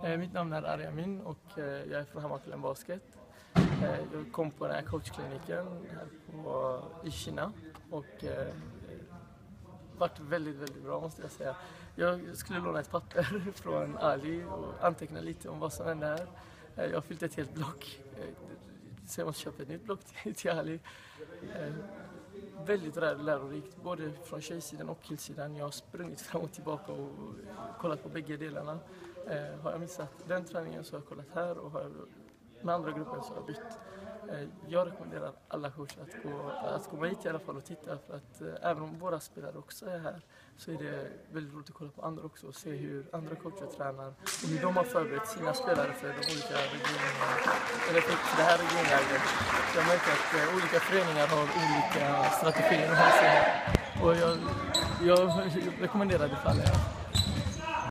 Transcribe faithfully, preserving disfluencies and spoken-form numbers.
Eh, mitt namn är Arjamin och eh, jag är från Hammarkullen Basket. Eh, jag kom på den här coachkliniken här på, i Kina och eh, varit väldigt, väldigt bra måste jag säga. Jag skulle låna ett papper från Ali och anteckna lite om vad som hände här. Eh, jag har fyllt ett helt block, eh, så jag måste köpa ett nytt block till, till Ali. Eh, väldigt lärorikt, både från tjejsidan och killsidan. Jag har sprungit fram och tillbaka och kollat på bägge delarna. Eh, har jag missat den träningen så har jag kollat här, och har jag med andra gruppen så har jag bytt. Eh, jag rekommenderar alla coacher att gå, att komma hit i alla fall och titta, för att eh, även om våra spelare också är här så är det väldigt roligt att kolla på andra också och se hur andra coacher tränar och hur de har förberett sina spelare för de olika regionerna, eller för det här regionläget. Jag märker att eh, olika föreningar har olika strategier och, och jag, jag rekommenderar det för alla.